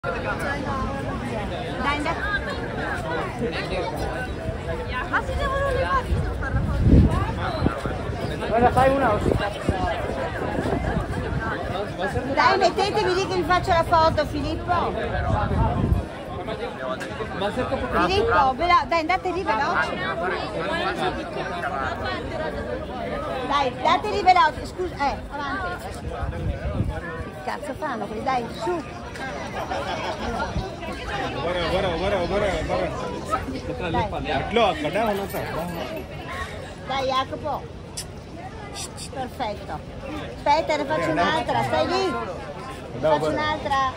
Dai, ma si devono levare, non fare la foto. Guarda, fai una. Dai, mettetevi lì che vi faccio la foto, Filippo. Filippo, dai, andate lì veloci. Dai, andate lì veloci, scusa, avanti. Che cazzo fanno quelli? Dai, su. Dai, Jacopo. Perfetto. Aspetta, ne faccio un'altra, stai lì. Faccio un'altra.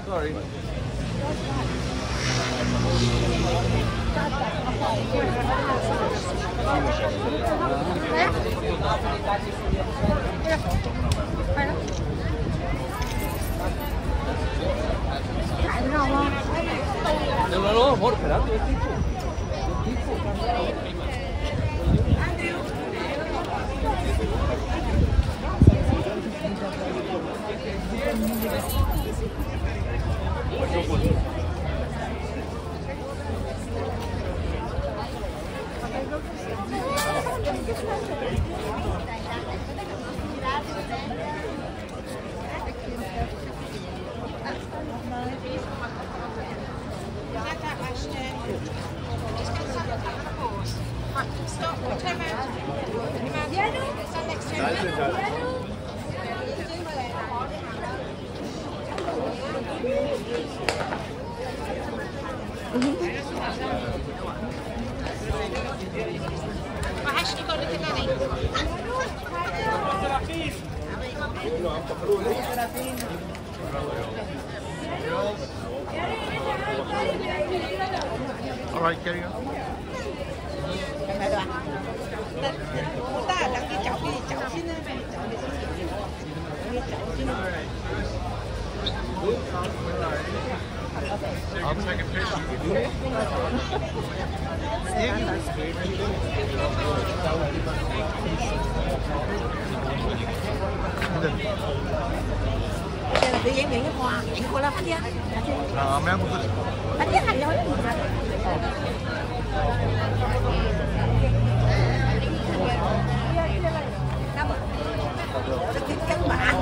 No, amor, espérate, el tipo. All right, carry on. I'll take a picture. Tự nhiên những cái hoa, những cô la phát đi. Mấy anh cũng Phát đi hành rồi. Căn bản.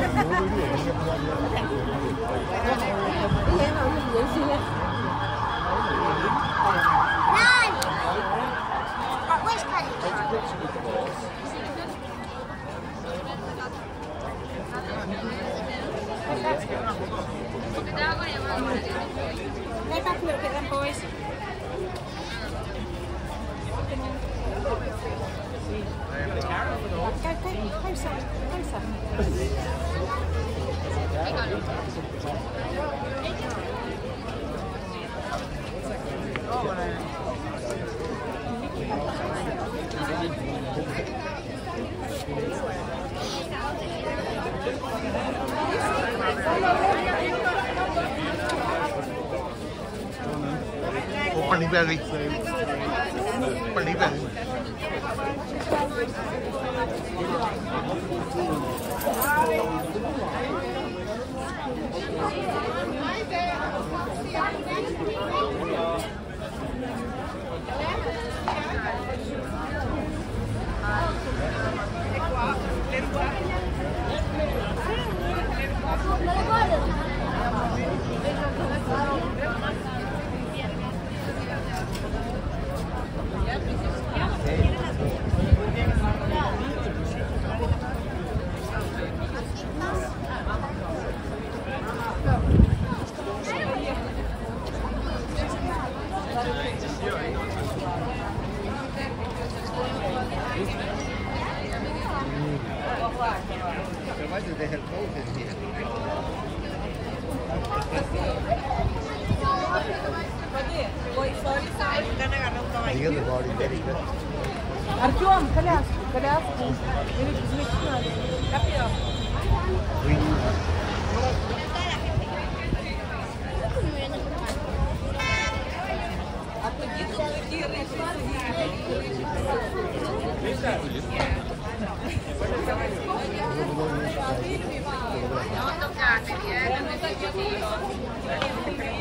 Let us look at them, boys. Open it very. Open it very. Why do they have both in here? The other body very good. Артем, коляску, коляску. Rápido. Non toccateli,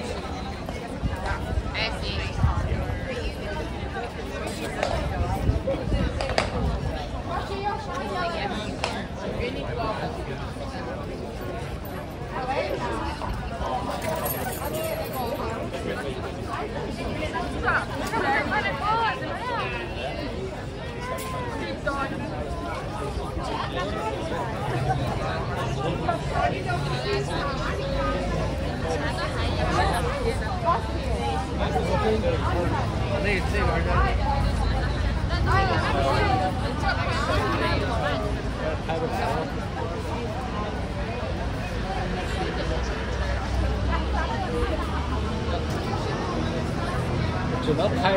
只能拍。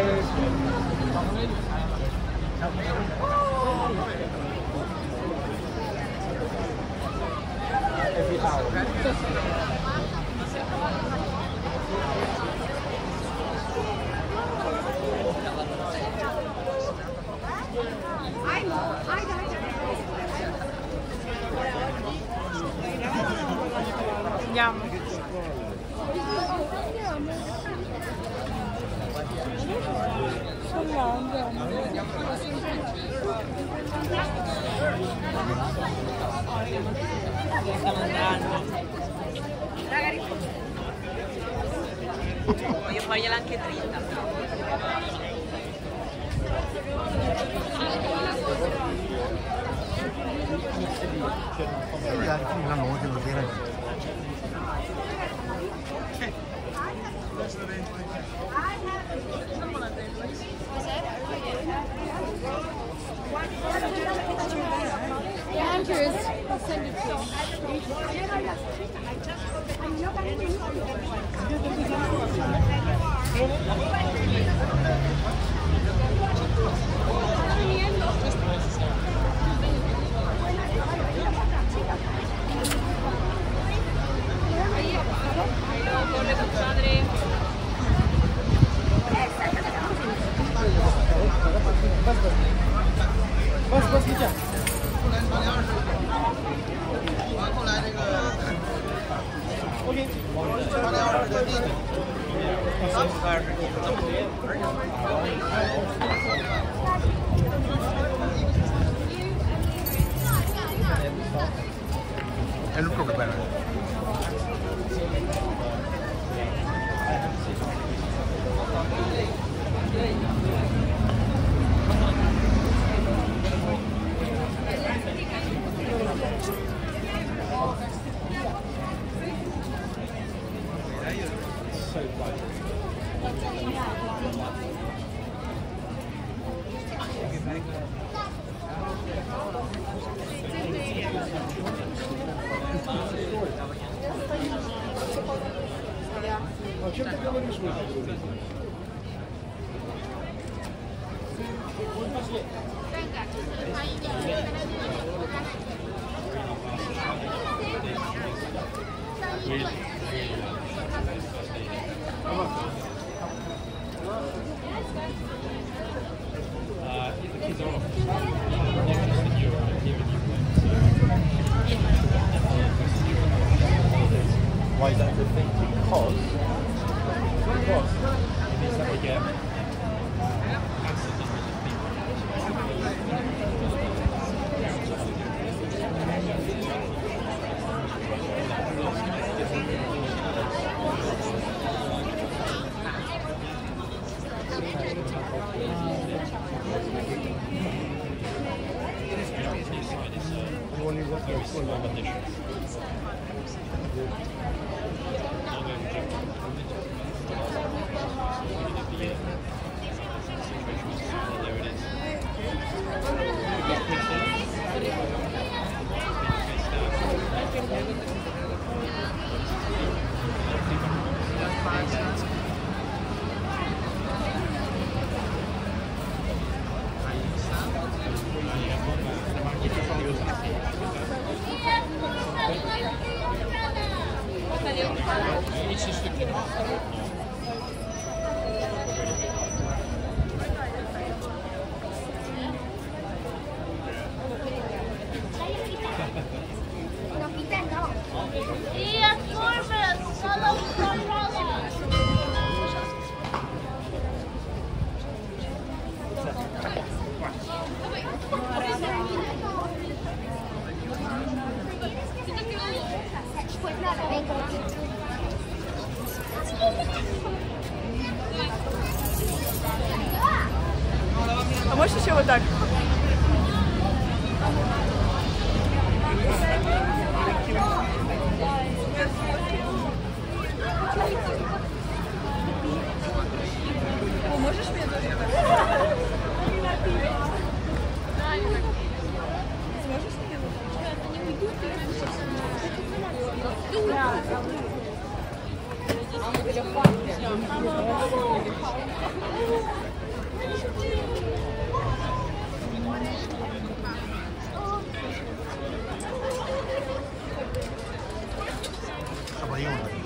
Andiamo. Stiamo andando. Voglio fargliela anche dritta. La noce non era. Andrews, I'll send it to you. बस नीचे È il problema. Why is that a good thing? Because it means that we get massive numbers of А можешь еще вот так? le ho fatte. Ma io non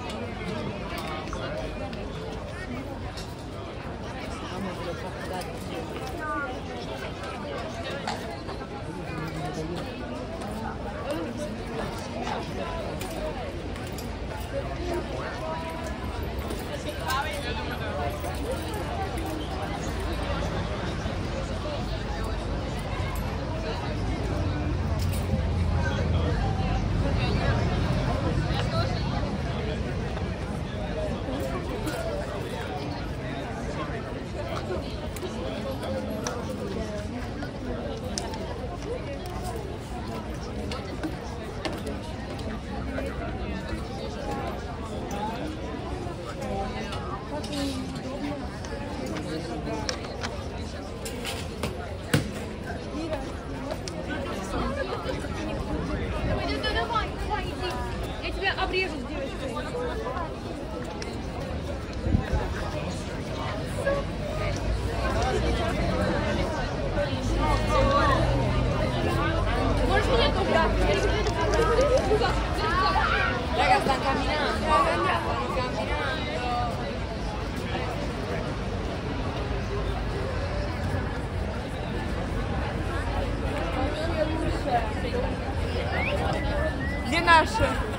Я тебя обрежу, девочка. Можешь меня туда? Raga, stanno camminando. Stanno camminando. Где наши?